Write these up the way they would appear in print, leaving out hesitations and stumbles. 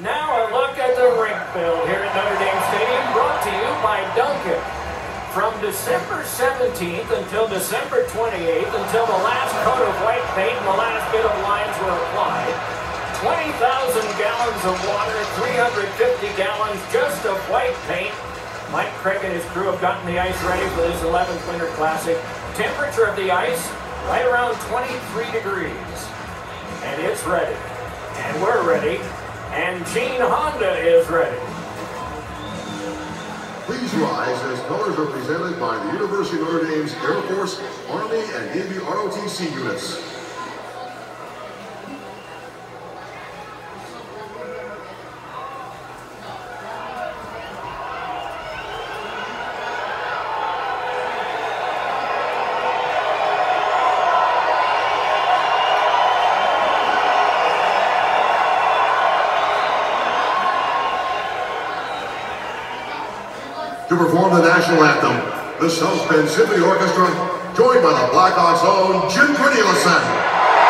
Now a look at the rink build here at Notre Dame Stadium, brought to you by Duncan. From December 17th until December 28th, until the last coat of white paint and the last bit of lines were applied, 20,000 gallons of water, 350 gallons just of white paint. Mike Craig and his crew have gotten the ice ready for this 11th Winter Classic. Temperature of the ice, right around 23 degrees. And it's ready. And we're ready. And Gene Honda is ready. Please rise as colors are presented by the University of Notre Dame's Air Force, Army, and Navy ROTC units. To perform the national anthem, the South Bend Symphony Orchestra, joined by the Blackhawks' own Jim Cornelison.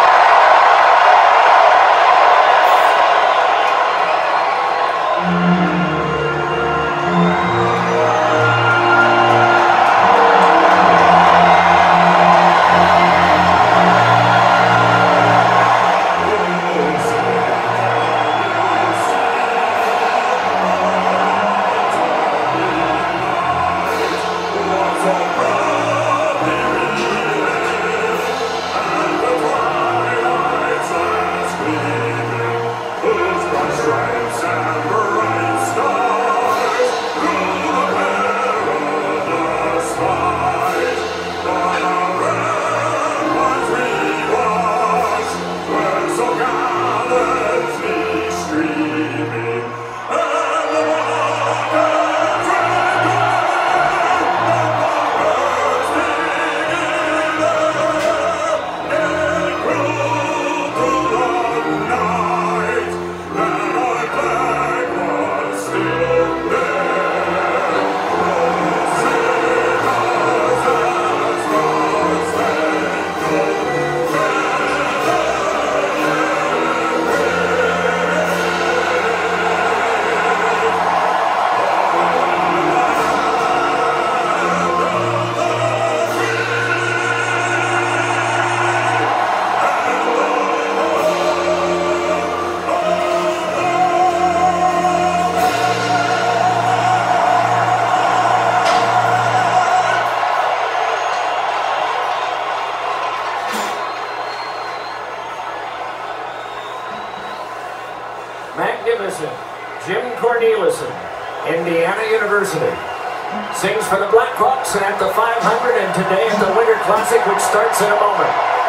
Magnificent Jim Cornelison, Indiana University, sings for the Blackhawks and at the 500 and today at the Winter Classic, which starts in a moment.